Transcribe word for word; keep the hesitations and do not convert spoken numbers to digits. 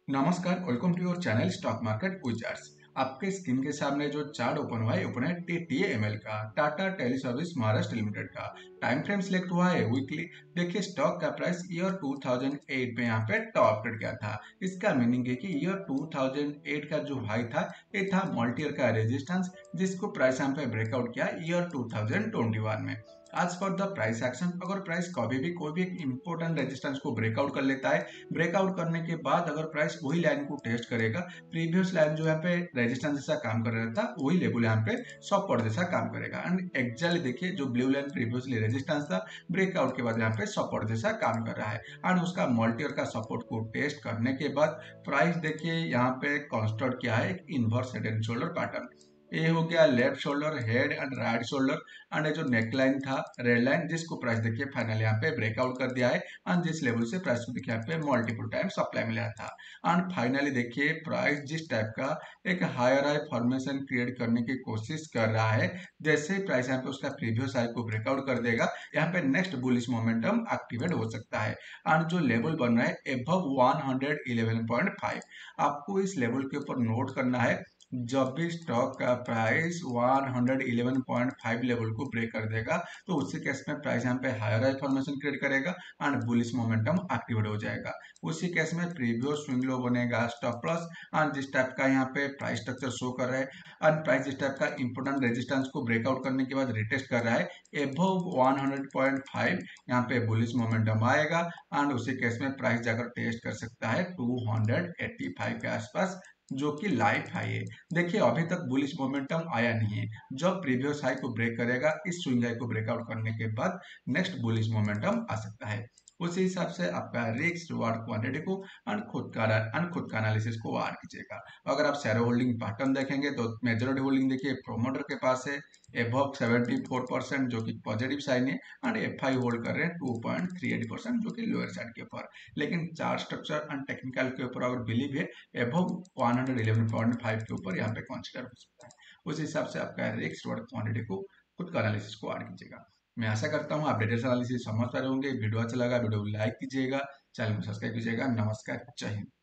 नमस्कार, welcome to your channel stock market wizards. आपके स्क्रीन के सामने जो चार्ट ओपन हुआ है ओपन है टीटीएमएल का, Tata tele service Maharashtra limited का। टाइम फ्रेम सिलेक्ट हुआ है वीकली। देखिए स्टॉक का price year two thousand eight में यहाँ पे टॉप ट्रेड किया था। इसका मीनिंग है कि ईयर टू थाउजेंड एट का जो हाई था ये था मल्टी ईयर का रेजिस्टेंस, जिसको प्राइस यहाँ पे ब्रेकआउट किया year two thousand twenty one में। आज फॉर द प्राइस एक्शन, अगर प्राइस कभी भी कोई भी एक इंपॉर्टेंट रेजिस्टेंस को ब्रेकआउट कर लेता है, ब्रेकआउट करने के बाद अगर प्राइस वही लाइन को टेस्ट करेगा, प्रीवियस लाइन जो यहाँ पे रेजिस्टेंस जैसा काम कर रहा था वही लेवल यहाँ पे सपोर्ट जैसा काम करेगा। एंड एक्चुअली देखिए जो ब्लू लाइन प्रीवियसली रेजिस्टेंस था, ब्रेकआउट के बाद यहाँ पे सपोर्ट जैसा काम कर रहा है। एंड उसका मल्टीयर का सपोर्ट को टेस्ट करने के बाद प्राइस देखिए यहाँ पे कंस्ट्रक्ट किया है एक inverse head and shoulder pattern. ये हो गया left shoulder, head and right shoulder. And जो नेकलाइन था रेड लाइन, जिसको प्राइस देखिए फाइनली यहाँ पे ब्रेकआउट कर दिया है। एंड जिस लेवल से प्राइस को देखिए यहाँ पे मल्टीपल टाइम सप्लाई मिला था। एंड फाइनली देखिए प्राइस जिस टाइप का एक हायर हाई फॉर्मेशन क्रिएट करने की कोशिश कर रहा है, जैसे ही प्राइस यहाँ पे उसका प्रीवियस हाई को ब्रेकआउट कर देगा, यहाँ पे नेक्स्ट बुलिश मोमेंटम एक्टिवेट हो सकता है। एंड जो लेवल बन रहा है above one eleven point five, आपको इस लेवल के ऊपर नोट करना है। जब भी स्टॉक का price one eleven point five level को ब्रेक कर देगा, तो उसी केस में प्राइस यहाँ पे हायर हाई फॉर्मेशन क्रिएट करेगा एंड बुलिश मोमेंटम एक्टिवेट हो जाएगा। उसी केस में प्रीवियस स्विंग लो बनेगा स्टॉप लॉस। एंड जिस टाइप का यहाँ पे प्राइस स्ट्रक्चर शो कर रहा है, एंड प्राइस जिस टाइप का इंपोर्टेंट रेजिस्टेंस को ब्रेकआउट करने के बाद रिटेस्ट कर रहा है एबव वन पॉइंट फाइव, यहाँ पे बुलिश मोमेंटम आएगा। एंड उसी केस में प्राइस जाकर टेस्ट कर सकता है टू एटी फाइव के आसपास, जो कि लाइफ हाई है। देखिए अभी तक बुलिश मोमेंटम आया नहीं है। जब प्रीवियस हाई को ब्रेक करेगा, इस स्विंग हाई को ब्रेकआउट करने के बाद नेक्स्ट बुलिश मोमेंटम आ सकता है। उसी हिसाब से आपका रिस्क रिवार्ड क्वांटिटी को एंड खुद का एंड खुद का एनालिसिस को वार कीजिएगा। अगर आप शेयर होल्डिंग पैटर्न देखेंगे तो मेजॉरिटी होल्डिंग देखिए प्रोमोटर के पास है एबव सेवेंटी फोर परसेंट, जो कि पॉजिटिव साइन है। एंड एफ आई होल्ड कर रहे हैं two point three eight percent, जो कि लोअर साइड के ऊपर। लेकिन चार्ट स्ट्रक्चर एंड टेक्निकल के ऊपर अगर बिलीव है, above one eleven point five के ऊपर यहाँ पे कंसीडर हो सकता है। उस हिसाब से आपका रिस्क रिवार्ड क्वांटिटी को खुद का एनालिसिस को ऐड कीजिएगा। मैं आशा करता हूँ आप डिटेल्स एनालिसिस समझ पा रहे होंगे। वीडियो अच्छा लगा वीडियो को लाइक कीजिएगा, चैनल को सब्सक्राइब कीजिएगा। नमस्कार, जय हिंद।